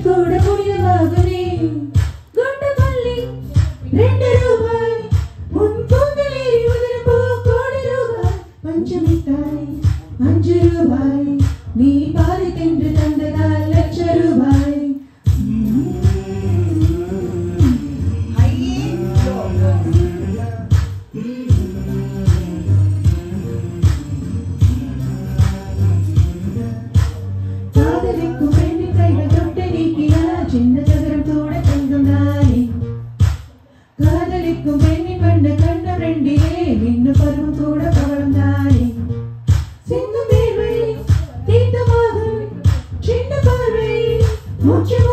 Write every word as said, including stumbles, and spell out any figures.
கூட முடியவாகுனே குண்டு மல்லி ரெண்டு ரூபாய் உன் கூந்தலேறி உதிரும் பூ கோடி ரூபாய் பஞ்சமிட்டாய் அஞ்சு ரூபாய் நீ பாதி தின்று தந்ததால் லட்ச ரூபாய் காதலிக்கும் பெண்ணின் கைகள் தொட்டு நீக்கினார் சின்ன சதுரம் கூட தங்கம் தானே காதலிக்கும் பெண்ணின் வண்ண கண்டம் ரெண்டிலே இன்னும் பருவம் கூட பவளம் தானே சிந்தும் வேர்வை தீர்த்தமாகும் சின்ன பார்வை மூச்சு